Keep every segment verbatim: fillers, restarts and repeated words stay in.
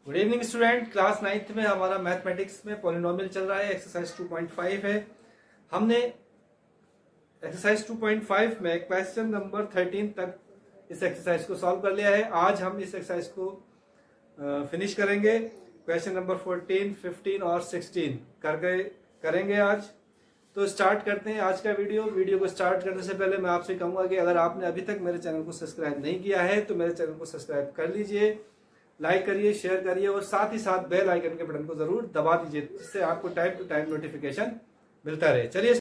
Good evening student. Class ninth में हमारा mathematics में पॉलिनोमियल चल रहा है। एक्सरसाइज टू पॉइंट फाइव है। हमने एक्सरसाइज टू पॉइंट फाइव में क्वेश्चन नंबर थर्टीन तक इस एक्सरसाइज को सॉल्व कर लिया है। आज हम इस एक्सरसाइज को फिनिश करेंगे। क्वेश्चन नंबर फोर्टीन, फिफ्टीन और सिक्सटीन कर गए करेंगे आज। तो स्टार्ट करते हैं आज का वीडियो। वीडियो को स्टार्ट करने से पहले मैं आपसे कहूंगा कि अगर आपने अभी तक मेरे चैनल को सब्सक्राइब नहीं किया है तो मेरे चैनल को सब्सक्राइब कर लीजिए, लाइक करिए, शेयर करिए और साथ ही साथ बेल आइकन के बटन को जरूर दबा दीजिए, जिससे आपको टाइम टू टाइम नोटिफिकेशन मिलता रहे। चलिए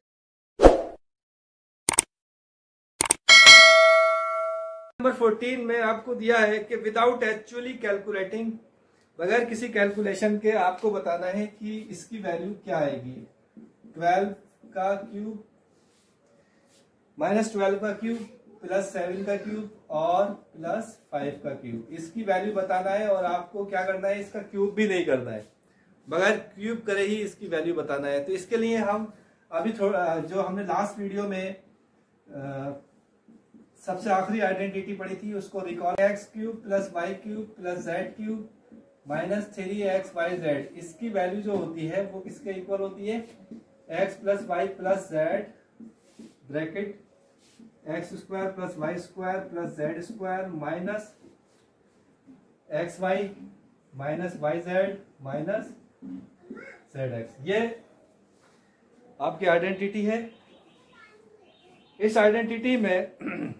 नंबर फोर्टीन में आपको दिया है कि विदाउट एक्चुअली कैलकुलेटिंग, बगैर किसी कैलकुलेशन के आपको बताना है कि इसकी वैल्यू क्या आएगी। ट्वेल्व का क्यूब माइनस ट्वेल्व का क्यूब प्लस सेवन का क्यूब और प्लस फाइव का क्यूब, इसकी वैल्यू बताना है। और आपको क्या करना है, इसका क्यूब भी नहीं करना है, बगैर क्यूब करे ही इसकी वैल्यू बताना है। तो इसके लिए हम अभी थोड़ा जो हमने लास्ट वीडियो में आ, सबसे आखिरी आइडेंटिटी पढ़ी थी उसको recall. X cube plus Y cube plus Z cube minus three X Y Z, इसकी वैल्यू जो होती है वो किसके इक्वल होती है, X plus Y plus Z bracket X square plus Y square plus Z square minus X Y minus Y Z minus Z X. ये आपकी आइडेंटिटी है। इस आइडेंटिटी में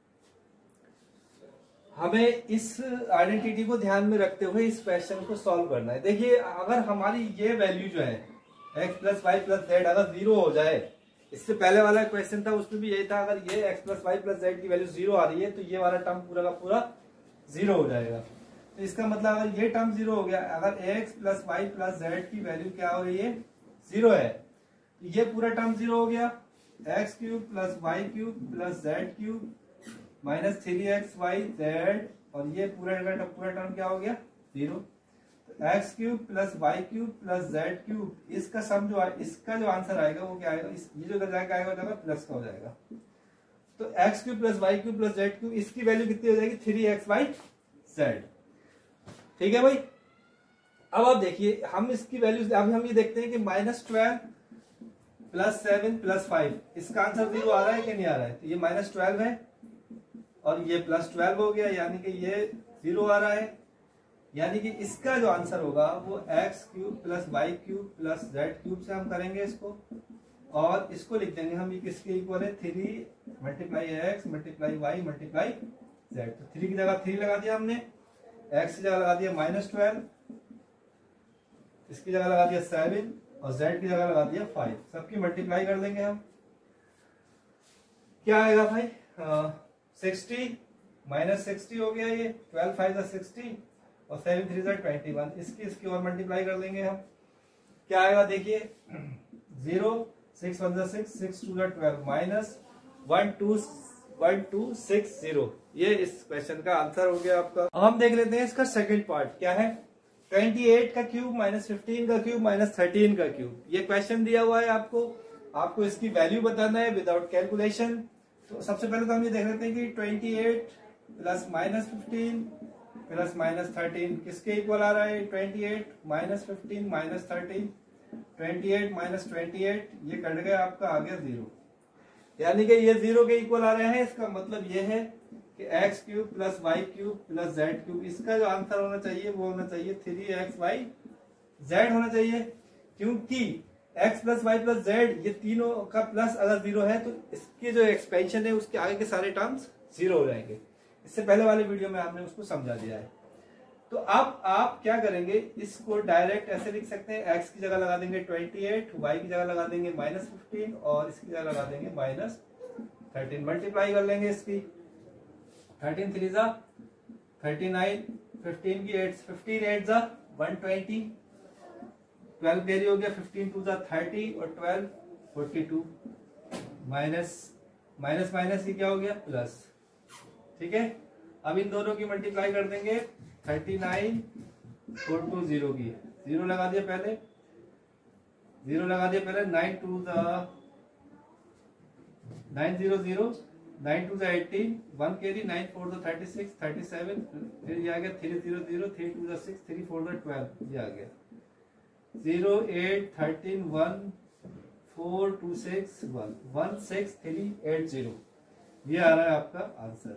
हमें इस आइडेंटिटी को ध्यान में रखते हुए इस क्वेश्चन को सॉल्व करना है। देखिए, अगर हमारी ये वैल्यू जो है X plus Y plus Z अगर जीरो हो जाए, इससे पहले वाला क्वेश्चन था उसमें भी यही था, अगर ये x plus Y plus Z की वैल्यू जीरो आ रही है तो ये वाला टर्म पूरा का पूरा जीरो हो जाएगा। तो इसका मतलब अगर ये टर्म जीरो हो गया, अगर x plus Y plus Z की वैल्यू क्या हो रही है, जीरो है, तो ये पूरा टर्म जीरो हो गया। X cube plus Y cube plus Z cube minus three X Y Z, और ये पूरा पूरा टर्म क्या हो गया, zero. X cube plus Y cube plus Z cube, इसका सम जो है, इसका जो आंसर आएगा वो क्या आएगा, इस ये जो जाएगा आएगा जाएगा प्लस का हो जाएगा। तो X cube plus Y cube plus Z cube, इसकी वैल्यू कितनी हो जाएगी, थ्री एक्स वाई जेड। ठीक है भाई। अब आप देखिए, हम इसकी वैल्यू अभी हम ये देखते हैं कि minus twelve plus seven plus five, इसका आंसर जीरो आ रहा है कि नहीं आ रहा है। तो ये माइनस ट्वेल्व है और ये प्लस ट्वेल्व हो गया, यानी कि ये जीरो आ रहा है, यानी कि इसका जो आंसर होगा वो X cube plus Y cube plus Z cube से हम करेंगे इसको, और इसको लिख देंगे हम, ये किसके इक्वल है, three multiply X multiply Y multiply Z. तो थ्री की जगह थ्री लगा दिया हमने, एक्स की जगह लगा दिया माइनस ट्वेल्व, इसकी जगह लगा दिया सेवन और जेड की जगह लगा दिया फाइव। सबकी मल्टीप्लाई कर देंगे हम, क्या आएगा भाई, सिक्सटी माइनस सिक्सटी हो गया, ये ट्वेल्व फाइव जा सिक्सटी और सेवन थ्री जा ट्वेंटी वन। इसकी इसकी और मल्टीप्लाई कर देंगे हम, क्या आएगा देखिए, जीरो सिक्स वन जा सिक्स सिक्स टू जा twelve minus one two one two six zero. ये इस क्वेश्चन का आंसर हो गया आपका। अब हम देख लेते हैं इसका सेकंड पार्ट क्या है। ट्वेंटी एट का क्यूब माइनस फिफ्टीन का क्यूब माइनस थर्टीन का क्यूब, ये क्वेश्चन दिया हुआ है आपको। आपको इसकी वैल्यू बताना है विदाउट कैलकुलेशन। तो सबसे पहले तो हम ये देख लेते हैं कि twenty eight plus minus fifteen plus minus thirteen किसके इक्वल आ रहा है, twenty eight minus fifteen minus thirteen, twenty eight minus twenty eight, ये कट गया आपका, आ गया जीरो, यानी कि ये जीरो के इक्वल आ रहे हैं। इसका मतलब ये है कि X cube plus Y cube plus Z cube, इसका जो आंसर होना चाहिए वो होना चाहिए थ्री एक्स वाई जेड होना चाहिए, क्योंकि X plus Y plus Z ये तीनों का प्लस अगर जीरो है तो इसके जो एक्सपेंशन है उसके आगे के सारे टर्म्स जीरो हो जाएंगे। इससे पहले वाले वीडियो में हमने उसको समझा दिया है। तो अब आप क्या करेंगे, इसको डायरेक्ट ऐसे लिख सकते हैं, एक्स की जगह लगा देंगे ट्वेंटी एट, वाई की जगह लगा देंगे माइनस फिफ्टीन और इसकी जगह लगा देंगे माइनस थर्टीन। मल्टीप्लाई कर लेंगे इसकी, थर्टीन थ्री जा थर्टी नाइन, फिफ्टीन की एट, फिफ्टीन एट जा वन ट्वेंटी, ट्वेल्व कैरी हो गया, फिफ्टीन टू जा थर्टी और twelve forty two, minus minus minus ये क्या हो गया, प्लस। ठीक है। अब इन दोनों की मल्टीप्लाई कर देंगे, thirty nine four two zero की, जीरो लगा दिया पहले, जीरो लगा दिया पहले, nine two nine zero zero nine two ज़ा eighteen, one carry, nine four ज़ा थर्टी सिक्स, थर्टी सेवन, फिर ये आ गया three zero zero, three two ज़ा सिक्स, थ्री फोर ज़ा ट्वेल्व, ये आ गया zero eight thirteen one four two six one one six three eight zero, ये आ रहा है आपका आंसर।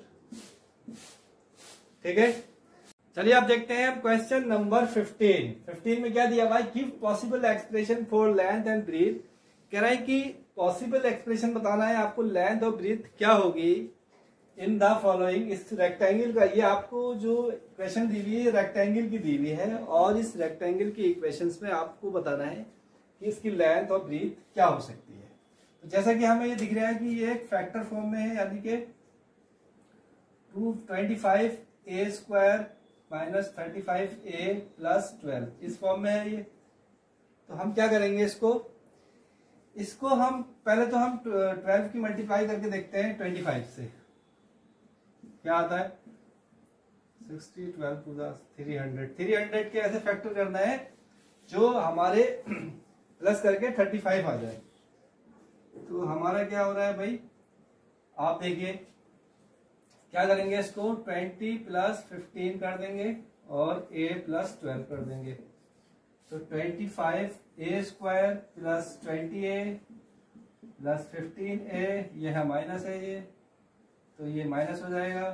ठीक है, चलिए आप देखते हैं अब क्वेश्चन नंबर फिफ्टीन। फिफ्टीन में क्या दिया भाई, give possible expression for length and breadth. कह रहा है कि पॉसिबल एक्सप्रेशन बताना है आपको, लेंथ और ब्रीथ क्या होगी इन द फॉलोइंग। इस रेक्टेंगल का, ये आपको जो इक्वेशन दी हुई है रेक्टेंगल की दी हुई है, और इस रेक्टेंगल की इक्वेशंस में आपको बताना है कि इसकी लेंथ और ब्रीथ क्या हो सकती है। तो जैसा कि हमें ये दिख रहा है कि ये एक फैक्टर फॉर्म में है, यानी कि two twenty five A square minus thirty five A plus twelve, इस फॉर्म में है ये। तो हम क्या करेंगे, इसको इसको हम पहले तो हम ट्वेल्व की मल्टीप्लाई करके देखते हैं ट्वेंटी फाइव से, क्या आता है सिक्सटी, ट्वेल्व टू द थ्री हंड्रेड, थ्री हंड्रेड के ऐसे फैक्टर करना है जो हमारे प्लस करके थर्टी फाइव आ जाए। तो हमारा क्या हो रहा है भाई, आप देखिए क्या करेंगे, इसको ट्वेंटी प्लस फिफ्टीन कर देंगे और a प्लस ट्वेल्व कर देंगे। तो twenty five A square plus twenty A plus fifteen A, ये है माइनस है ये, तो ये माइनस हो जाएगा,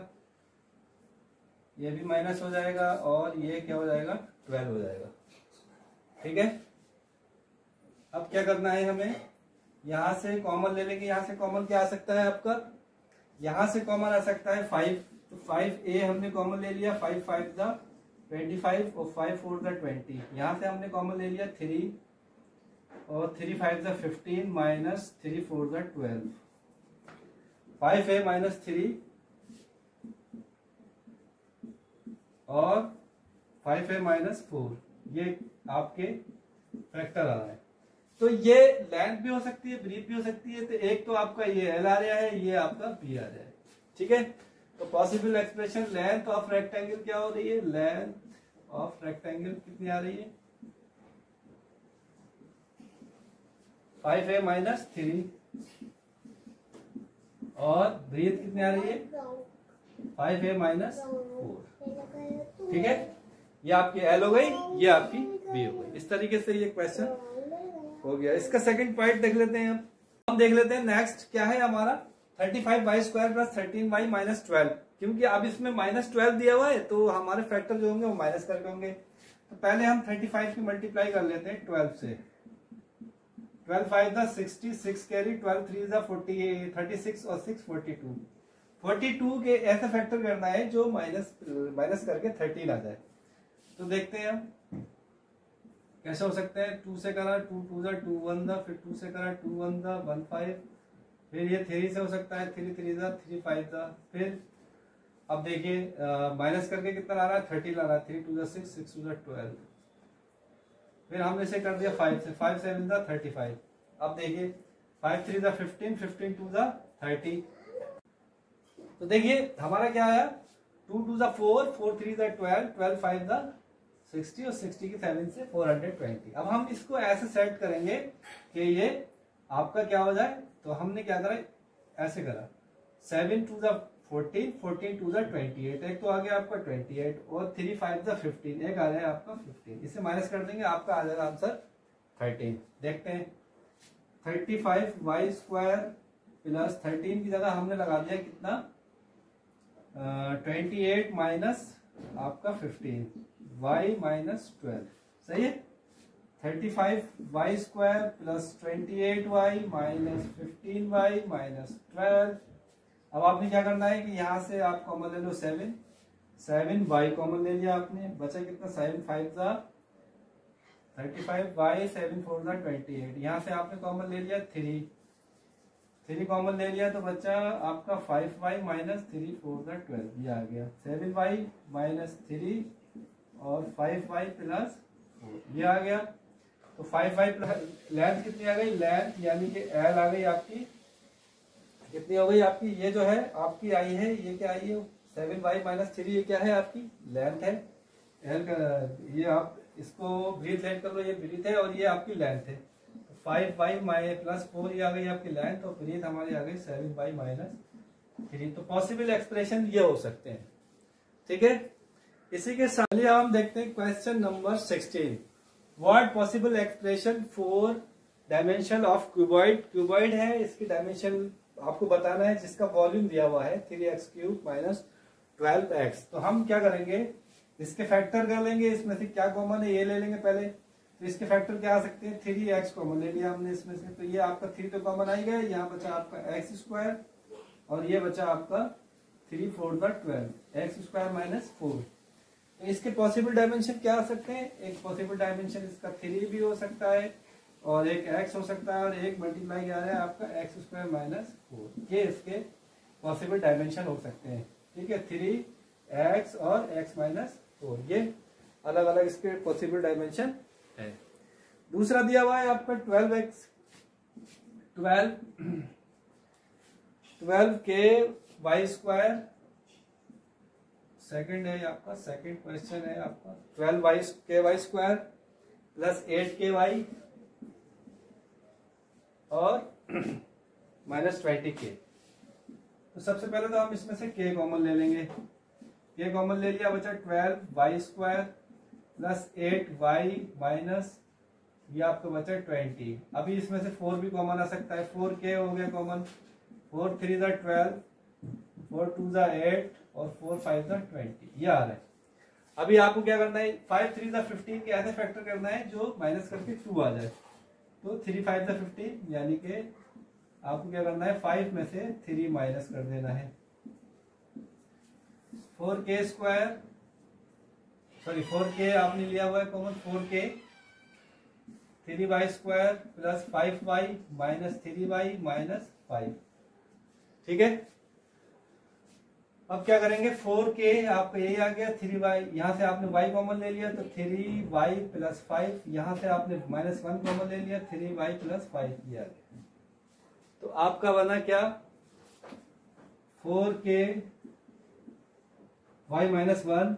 ये भी माइनस हो जाएगा, और ये क्या हो जाएगा, ट्वेल्व हो जाएगा। ठीक है, अब क्या करना है हमें, यहां से कॉमन ले लेंगे, यहां से कॉमन क्या आ सकता है आपका, यहां से कॉमन आ सकता है फाइव, तो फाइव ए हमने कॉमन ले लिया, फाइव फाइव दा ट्वेंटी फाइव और फाइव फोर दा ट्वेंटी, यहां से हमने कॉमन ले लिया थ्री और थ्री फाइव दा फिफ्टीन माइनस थ्री फोर दा twelve, five A minus three और फाइव ए माइनस फोर, ये आपके फैक्टर आ रहा है। तो ये लेंथ भी हो सकती है, ब्रीथ भी हो सकती है। तो एक तो आपका ये एल आ रहा है, ये आपका बी आ रहा है। ठीक है, तो possible expression length of rectangle क्या हो रही है, लेंथ ऑफ रेक्टेंगल कितनी आ रही है, फाइव ए माइनस थ्री, और ब्रीथ कितनी आ रही है, फाइव ए माइनस फोर। ठीक है, ये आपकी एल हो गई, ये आपकी बी हो गई। इस तरीके से ये क्वेश्चन हो गया। इसका सेकंड पॉइंट देख लेते हैं। हम देख लेते हैं नेक्स्ट क्या है हमारा, thirty five Y square plus thirteen Y minus twelve. क्योंकि अब इसमें माइनस ट्वेल्व दिया हुआ है, तो हमारे फैक्टर जो होंगे वो माइनस करके होंगे। तो पहले हम थर्टी फाइव की मल्टीप्लाई कर लेते हैं ट्वेल्व से, ट्वेल्व फाइव दा sixty, six carry, twelve three दा फोर्टी, थर्टी सिक्स और six forty two. Forty two के ऐसे फैक्टर करना है जो माइनस माइनस करके थर्टीन आ जाए। तो देखते हैं हम कैसे हो सकते हैं, टू से करा, टू टू दा टू वन दा, फिर टू से करा, टू वन दा वन फाइव, फिर ये थ्री से हो सकता है, थ्री थ्री दा थ्री फाइव दा, फिर अब देखिए माइनस करके कितना ला रहा है, थर्टी ला रहा है, थ्री टू दा सिक्स, सिक्स टू दा ट्वेल्व, फिर हमने इसे कर दिया फाइव से, फाइव सेवन दा थर्टी फाइव। अब देखिए फाइव थ्री दा फिफ्टीन, फिफ्टीन टू दा थर्टी। तो देखिए हमारा क्या आया, टू टू दा फोर, फोर थ्री दा ट्वेल्व, ट्वेल्व फाइव दा सिक्सटी और सिक्सटी की सेवन से फोर हंड्रेड ट्वेंटी। अब हम इसको ऐसे सेट करेंगे कि ये आपका क्या हो जाए। तो हमने क्या करा, ऐसे करा, सेवन टू दा फोर्टीन, फोर्टीन टू दा ट्वेंटी एट, एक तो आ गया आपका ट्वेंटी एट, और थ्री फाइव दा फिफ्टीन, एक आ गया आपका फिफ्टीन। इसे माइनस कर देंगे, आपका आ जाएगा आंसर थर्टीन। देखते हैं, thirty five Y square plus thirteen की जगह हमने लगा दिया कितना, ट्वेंटी एट माइनस आपका फिफ्टीन, y माइनस ट्वेल्व, सही है। Thirty five Y square plus twenty eight Y minus fifteen Y minus twelve. अब आपने क्या करना है कि यहां से आप कॉमन ले लो सेवन, सेवन वाई कॉमन ले लिया आपने, बचा कितना, सेवन फाइव दा thirty five Y, seven four दा ट्वेंटी एट, यहाँ से आपने कॉमन ले लिया थ्री, थ्री कॉमन ले लिया तो बचा आपका five Y minus three four दा ट्वेल्व, ये आ गया सेवन वाई माइनस थ्री और फाइव वाई प्लस फोर, ये आ गया। तो फाइव वाई प्लस लेंथ कितनी आ गई, लेंथ यानी कि एल आ गई आपकी, कितनी हो गई आपकी, ये जो है आपकी आई है, ये क्या आई है, सेवन वाई माइनस थ्री, ये क्या है आपकी लेंथ है, एल का, ये आप इसको ब्रीथ लेंथ कर लो, ये ब्रीथ है और ये आपकी लेंथ है। तो five Y minus plus four, ये आ गई आपकी लेंथ, और ब्रीथ हमारी आ गई सेवन वाई माइनस थ्री। तो पॉसिबल एक्सप्रेशन ये हो सकते हैं, ठीक है। इसी के साथ हम देखते हैं question number sixteen. What possible expression for dimension of cuboid. Cuboid है, इसकी डायमेंशन आपको बताना है जिसका वॉल्यूम दिया हुआ है three X cube minus twelve X. तो हम क्या करेंगे, इसके फैक्टर कर लेंगे, इसमें से क्या कॉमन है ये ले लेंगे पहले। तो इसके फैक्टर क्या आ सकते हैं, थ्री एक्स कॉमन ले लिया हमने इसमें से, तो ये आपका थ्री तो कॉमन आ ही गया, यहाँ बचा आपका एक्स स्क्वायर और ये बचा आपका थ्री फोर का twelve, X square minus four. तो इसके पॉसिबल डायमेंशन क्या आ सकते हैं, एक पॉसिबल डायमेंशन इसका थ्री भी हो सकता है और एक एक्स हो सकता है और एक मल्टीप्लाई आ रहा है आपका एक्स स्क्वायर माइनस फोर। ये इसके पॉसिबल डायमेंशन हो सकते हैं, ठीक है। थ्री एक्स और एक्स माइनस फोर, ये अलग अलग इसके पॉसिबल डायमेंशन है। दूसरा दिया हुआ है आपका ट्वेल्व एक्स, ट्वेल्व ट्वेल्व के वाई स्क्वायर, सेकंड है आपका, सेकंड क्वेश्चन है आपका ट्वेल्व वाई के वाई स्क्वायर प्लस एट के वाई और माइनस ट्वेंटी के। तो सबसे पहले तो हम इसमें से के कॉमन ले लेंगे, के कॉमन ले लिया, बचा twelve Y square plus eight Y minus ये आपको बचा ट्वेंटी। अभी इसमें से फोर भी कॉमन आ सकता है, फोर के हो गया कॉमन, फोर थ्री ज़ा ट्वेल्व, फोर टू ज़ा एट और फोर फाइव ज़ा ट्वेंटी, ये आ रहा है। अभी आपको क्या करना है, फाइव थ्री ज़ा फिफ्टीन के ऐसे फैक्टर करना है जो माइनस करके टू आ जाए। तो थ्री फाइव ज़ा फिफ्टीन, यानी कि आपको क्या करना है, फाइव में से थ्री माइनस कर देना है। फोर के स्क्वायर सॉरी फोर के आपने लिया हुआ है कॉमन, फोर के three Y square plus five Y minus three Y minus five, ठीक है। अब क्या करेंगे, फोर के आपका यही आ गया, थ्री वाई यहाँ से आपने वाई कॉमन ले लिया तो थ्री वाई प्लस फाइव, यहाँ से आपने माइनस वन कॉमन ले लिया, थ्री वाई प्लस फाइव ये आ गया। तो आपका बना क्या, फोर के वाई माइनस वन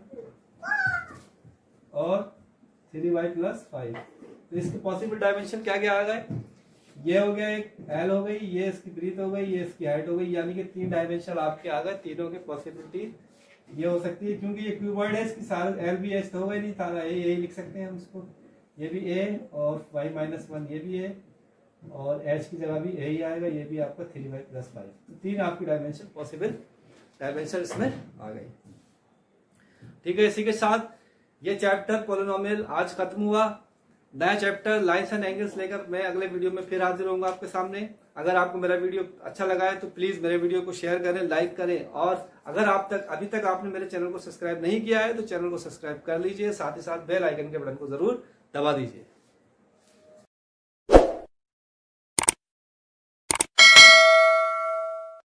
और थ्री वाई प्लस फाइव। तो इसके पॉसिबल डायमेंशन क्या क्या आ गए, ये हो गया एक एल हो गई, ये इसकी ब्रीथ हो गई, ये इसकी हाइट हो गई, यानी कि तीन डायमेंशन आपके आ गए। तीनों की पॉसिबिलिटी ये हो सकती है, क्योंकि ये क्यूबॉइड है, इसकी सारा एल भी एच तो होगा नहीं, सारा ए यही लिख सकते हैं हम इसको, ये भी ए और वाई माइनस वन ये भी ए और एच की जगह भी ए ही आएगा, ये भी आपका थ्री वाई प्लस फाइव। तो तीन आपकी डायमेंशन पॉसिबल डायमेंशन इसमें आ गई, ठीक है। इसी के साथ ये चैप्टर पॉलिनोमियल आज खत्म हुआ। नया चैप्टर लाइन्स एंड एंगल्स लेकर मैं अगले वीडियो में फिर हाजिर होऊंगा आपके सामने। अगर आपको मेरा वीडियो अच्छा लगा है तो प्लीज मेरे वीडियो को शेयर करें, लाइक करें, और अगर आप तक अभी तक आपने मेरे चैनल को सब्सक्राइब नहीं किया है तो चैनल को सब्सक्राइब कर लीजिए, साथ ही साथ बेल आइकन के बटन को जरूर दबा दीजिए।